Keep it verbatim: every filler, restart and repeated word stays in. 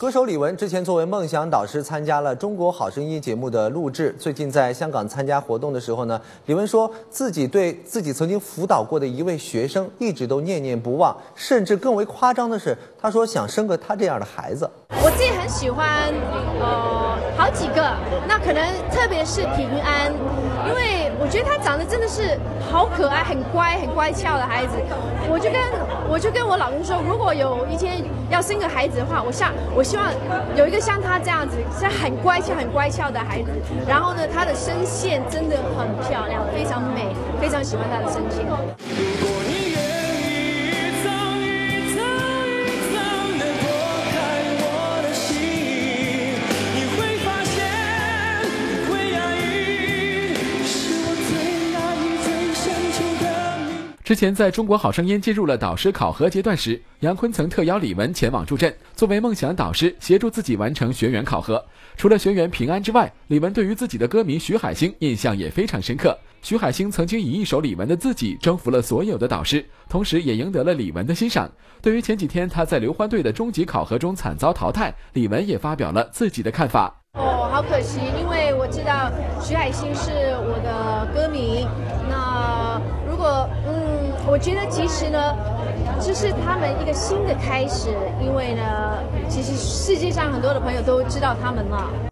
歌手李玟之前作为梦想导师参加了《中国好声音》节目的录制。最近在香港参加活动的时候呢，李玟说自己对自己曾经辅导过的一位学生一直都念念不忘，甚至更为夸张的是，她说想生个她这样的孩子。 我自己很喜欢，呃，好几个，那可能特别是平安，因为我觉得他长得真的是好可爱、很乖、很乖巧的孩子。我就跟我就跟我老公说，如果有一天要生个孩子的话，我想我希望有一个像他这样子，是很乖巧、很乖巧的孩子。然后呢，他的声线真的很漂亮，非常美，非常喜欢他的声线。 之前在中国好声音进入了导师考核阶段时，杨坤曾特邀李玟前往助阵，作为梦想导师协助自己完成学员考核。除了学员平安之外，李玟对于自己的歌迷徐海星印象也非常深刻。徐海星曾经以一首李玟的自己征服了所有的导师，同时也赢得了李玟的欣赏。对于前几天他在刘欢队的终极考核中惨遭淘汰，李玟也发表了自己的看法。 哦，好可惜，因为我知道徐海星是我的歌迷。那如果嗯，我觉得其实呢，这是他们一个新的开始，因为呢，其实世界上很多的朋友都知道他们了。